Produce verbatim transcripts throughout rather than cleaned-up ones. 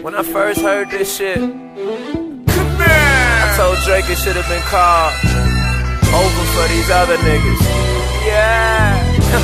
When I first heard this shit, I told Drake it should have been called Over for These Other Niggas. Yeah,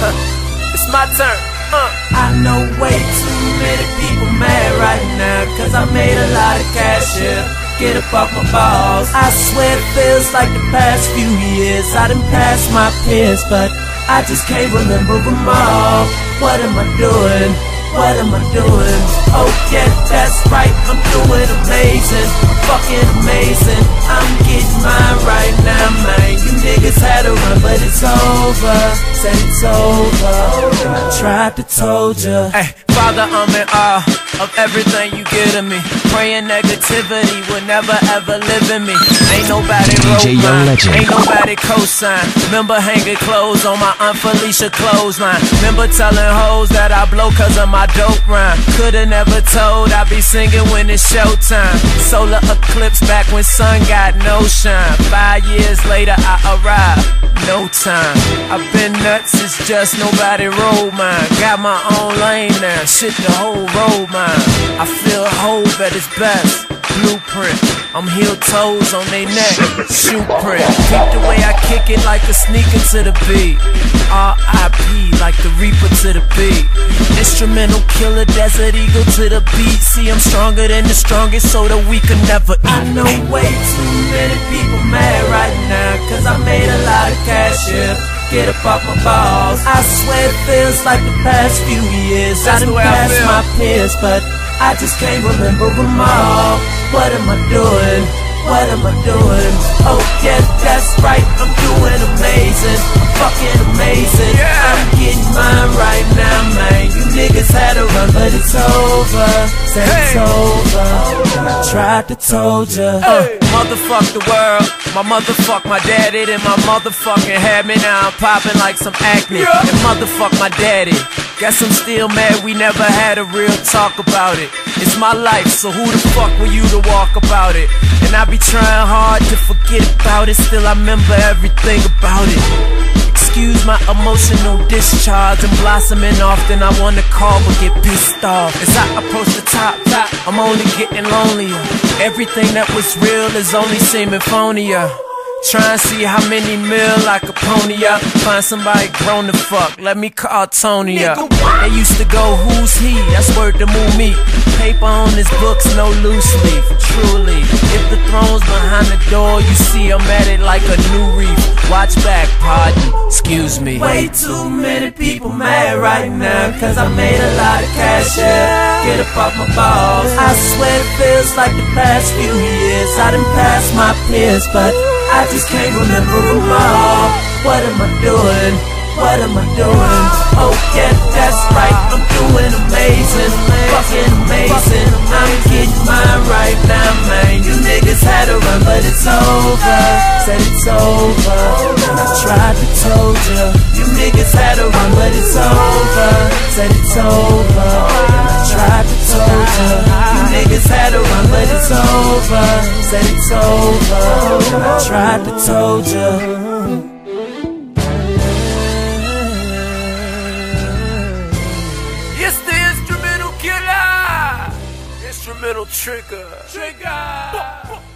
it's my turn. Uh. I know way too many people mad right now, cause I made a lot of cash here. Get up off my balls. I swear it feels like the past few years I done passed my peers, but I just can't remember them all. What am I doing? What am I doing? Oh yeah, that's right, I'm doing amazing. I'm fucking amazing. I'm getting mine right now, man. You niggas had a run, but it's over. Said it's over. I tried to told ya. Hey, Father, I'm in awe of everything you give to me. Praying negativity will never ever live in me. Ain't nobody wrote mine, ain't nobody co-sign. Remember hanging clothes on my Aunt Felicia clothesline. Remember telling hoes that I blow cause of my dope rhyme. Coulda never told I'd be singing when it's showtime. Solar eclipse back when sun got no shine. Five years later I arrived, no time. I've been nuts, it's just nobody rolled mine. Got my own lane now, shit the whole road mine. I feel whole at its best. Blueprint, I'm heel toes on they neck. Shoe print, keep the way I kick it like a sneaker to the beat. R I P like the Reaper to the beat. Instrumental killer, desert eagle to the beat. See I'm stronger than the strongest, so the weak can never eat. I know way too many people mad right now, cause I made a lot of cash here. Get up off my balls. I swear it feels like the past few years I done passed my peers, but I just can't remember them all. What am I doing? What am I doing? Oh yeah, that's right, I'm doing amazing. I'm fucking amazing. I'm getting mine right now, man. You niggas had a run, but it's over. Said it's over. I tried to told ya. Uh, motherfuck the world. My motherfuck my daddy, then my motherfucking had me. Now I'm popping like some acne. And motherfuck my daddy. Guess I'm still mad we never had a real talk about it. It's my life, so who the fuck were you to walk about it? And I be trying hard to forget about it, still I remember everything about it. Excuse my emotional discharge, I'm blossoming often. I wanna call but get pissed off. As I approach the top, top, I'm only getting lonelier. Everything that was real is only seeming phonier. Try and see how many mil I could pony up. Find somebody grown the fuck, let me call Tony up. They used to go, who's he? That's word to move me. Paper on his books, no loose leaf. Truly, if the throne's behind the door, you see I'm at it like a new reef. Watch back, pardon, excuse me. Way too many people mad right now, cause I made a lot of cash, yeah. Get up off my balls. I swear it feels like the past few years I done passed my peers, but I just can't remember them all. What am I doing? What am I doing? Oh yeah, that's right, I'm doing amazing. Fucking amazing. I'm getting mine right now, man. You niggas had a run, but it's over. Said it's over. I tried to told ya. You niggas had a run, but it's over. Said it's over. I tried to told ya. You niggas had a run, but it's over. Said it's over. I tried to told ya. Instrumental killer, instrumental trigger, trigger.